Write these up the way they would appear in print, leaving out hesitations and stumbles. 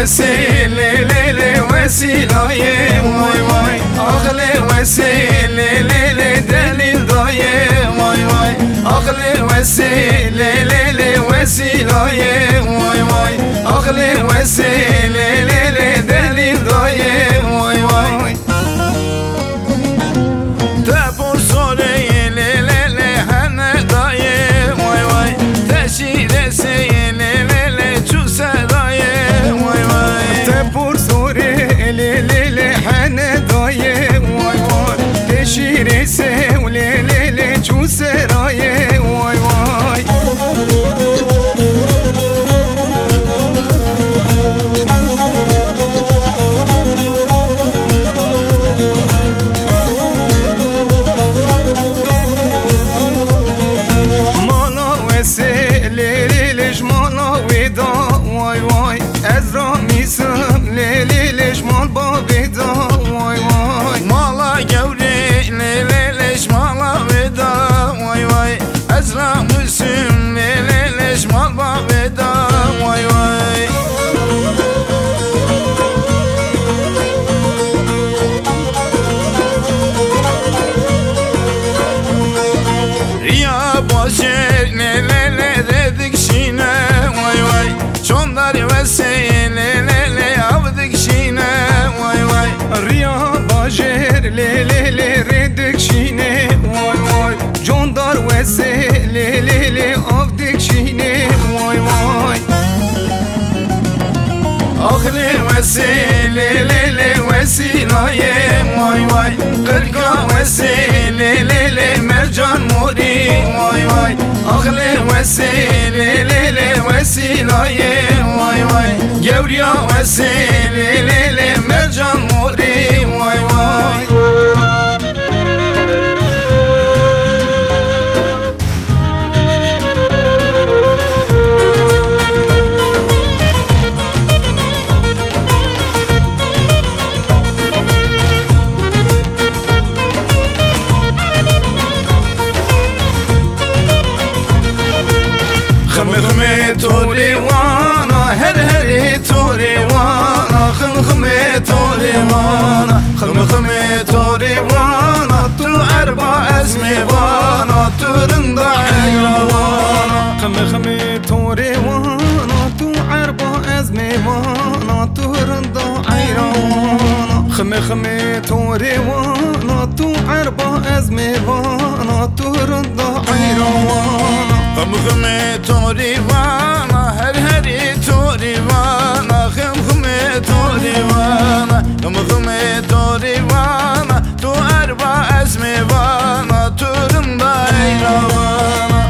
وسيلة ليلة وسيلة يا واي واي أغلى وسيلة ليلة دليل ضايع واي واي أغلى وسيلة ليلة وسيلة يا واي واي أغلى وسيلة ليلة دليل ضايع واي واي تابور صوري ليلة هنا ضايع واي واي تشيل سيلة ليلة تشوسة ضايع واي واي تابور صوري ليلة هنا ضايع واي واي تشيل سيلة ليلة تشوسة ضايع واي واي ليلي ريدك شيني واي واي جوندار وسيلة ليلي أفدك شيني واي واي أغلى وسيلة ليلي وسيلة يا واي واي قرقة وسيلة ليلي مرجان موري واي واي أغلى وسيلة ليلي وسيلة يا واي واي جوريا وسيلة ليلي مرجان موري واي واي خمي توري وانا هري توري وانا خمي توري وانا خمي توري وانا تو أربع أزمي وانا ترند عيوانا خمي توري وانا تو أربع أزمي وانا ترند عيوانا خمي توري وانا تو أربع أزمي وانا ترند عيوانا خمي توري وانا هري توري وانا خمي توري وانا خمي توري وانا تو أربع أزمي وانا ترم دايرة وانا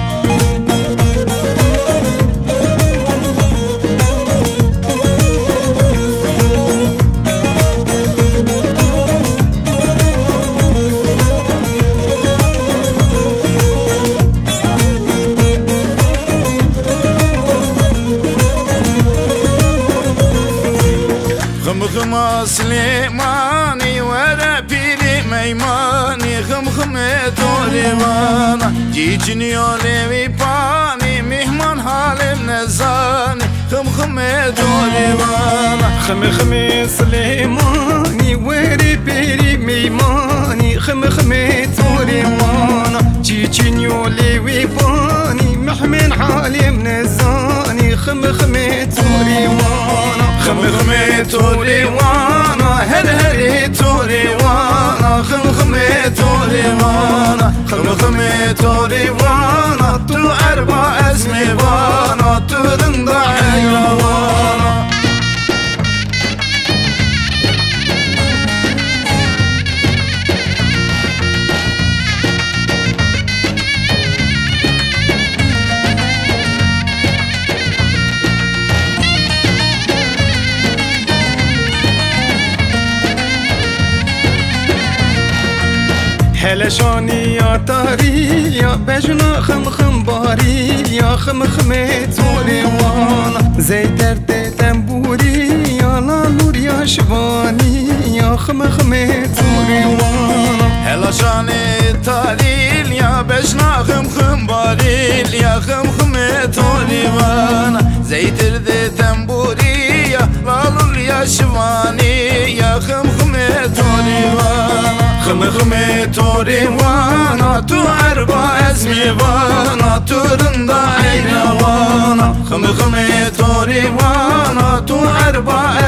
خم سليماني ورا بيري ميماني خمي توري وانا جيجني يولي باني مهمان حالي منزاني خمي توري وانا خمي سليماني ورا بيري ميماني خمي توري وانا جيجني يولي باني مهمان حالي منزاني خمي توري وانا خمي توري وانا هري توري وانا خمي توري وانا خمي توري وانا تو أربع أزمي وانا ترند عيوانا هلا شاني يا طاري يا بجنا خم باري يا خمي توري وانا زي درد تنبوري يا لا نور يا شباني يا خمي توري وانا هلا شاني طاري يا بجنا خم باري يا خمي توري وانا زي درد تنبوري يا لا شوانی یا خم توری وانا خم توری وانا تو اربا ازمی وانا تو رندا عین وانا خم توری وانا تو اربا